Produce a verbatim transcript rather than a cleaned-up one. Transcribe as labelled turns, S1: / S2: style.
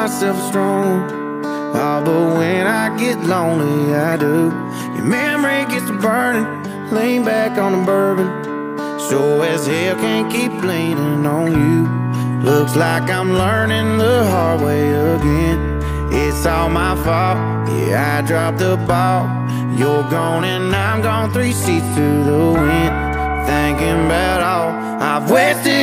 S1: myself strong. Oh, but when I get lonely, I do. Your memory gets to burning, lean back on the bourbon. Sure as hell can't keep leaning on you. Looks like I'm learning the hard way again. It's all my fault, yeah, I dropped the ball. You're gone and I'm gone, three seats to the wind. Thinking about all I've wasted